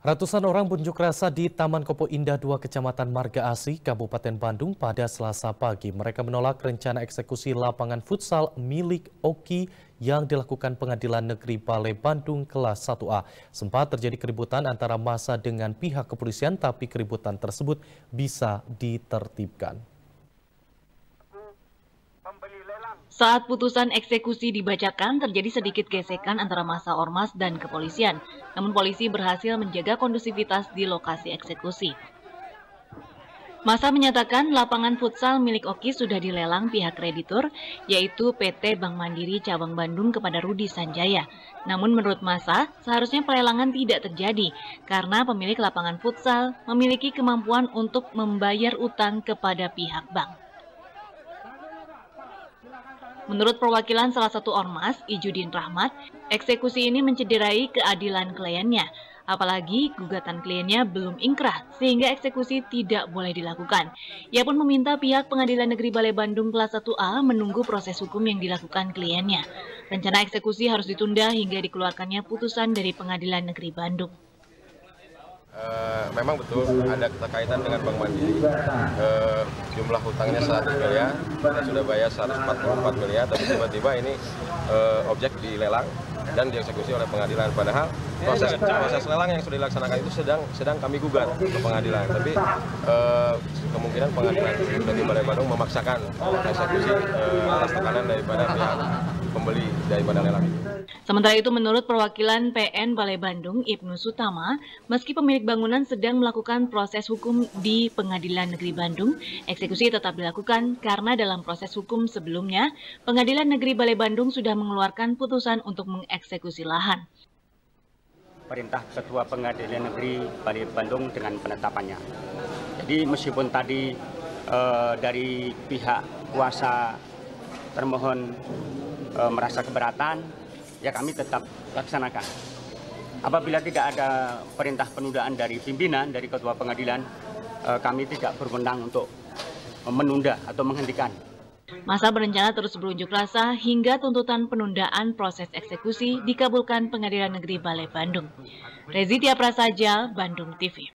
Ratusan orang berunjuk rasa di Taman Kopo Indah 2 Kecamatan Marga Asih, Kabupaten Bandung pada Selasa pagi. Mereka menolak rencana eksekusi lapangan futsal milik Oki yang dilakukan Pengadilan Negeri Balai Bandung kelas 1A. Sempat terjadi keributan antara massa dengan pihak kepolisian, tapi keributan tersebut bisa ditertibkan. Saat putusan eksekusi dibacakan, terjadi sedikit gesekan antara massa ormas dan kepolisian. Namun polisi berhasil menjaga kondusivitas di lokasi eksekusi. Massa menyatakan lapangan futsal milik Oki sudah dilelang pihak kreditur, yaitu PT Bank Mandiri Cabang Bandung kepada Rudi Sanjaya. Namun menurut massa, seharusnya pelelangan tidak terjadi karena pemilik lapangan futsal memiliki kemampuan untuk membayar utang kepada pihak bank. Menurut perwakilan salah satu ormas, Ijudin Rahmat, eksekusi ini mencederai keadilan kliennya. Apalagi gugatan kliennya belum ingkrah, sehingga eksekusi tidak boleh dilakukan. Ia pun meminta pihak Pengadilan Negeri Balai Bandung kelas 1A menunggu proses hukum yang dilakukan kliennya. Rencana eksekusi harus ditunda hingga dikeluarkannya putusan dari Pengadilan Negeri Bandung. Memang betul ada keterkaitan dengan Bank Mandiri. Jumlah hutangnya 100 miliar, kita sudah bayar 144 miliar, tapi tiba-tiba ini objek dilelang dan dieksekusi oleh pengadilan. Padahal proses lelang yang sudah dilaksanakan itu sedang kami gugat ke pengadilan. Tapi kemungkinan pengadilan negeri Balai Bandung memaksakan eksekusi atas tekanan daripada pihak pembeli daripada lelang itu. Sementara itu, menurut perwakilan PN Balai Bandung, Ibnu Sutama, meski pemilik bangunan sedang melakukan proses hukum di Pengadilan Negeri Bandung, eksekusi tetap dilakukan karena dalam proses hukum sebelumnya, Pengadilan Negeri Balai Bandung sudah mengeluarkan putusan untuk mengeksekusi lahan. Perintah Ketua Pengadilan Negeri Balai Bandung dengan penetapannya. Jadi meskipun tadi dari pihak kuasa termohon merasa keberatan, ya kami tetap laksanakan. Apabila tidak ada perintah penundaan dari pimpinan, dari Ketua Pengadilan, kami tidak berwenang untuk menunda atau menghentikan. Massa berencana terus berunjuk rasa hingga tuntutan penundaan proses eksekusi dikabulkan Pengadilan Negeri Balai Bandung. Rezitia Prasaja, Bandung TV.